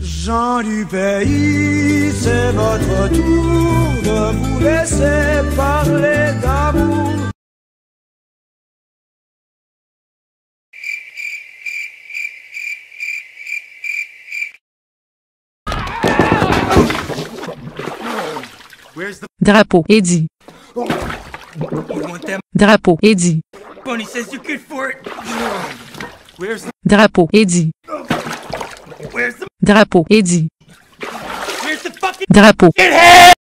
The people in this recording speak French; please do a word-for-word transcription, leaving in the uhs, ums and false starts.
Gens du pays, c'est votre tour de vous laisser parler d'amour. Drapeau, Eddie. Drapeau, Eddie. Bunny says you're good for it. Where's the Drapeau, Eddie. Where's the Drapeau, Eddie. Where's the fucking Drapeau. head?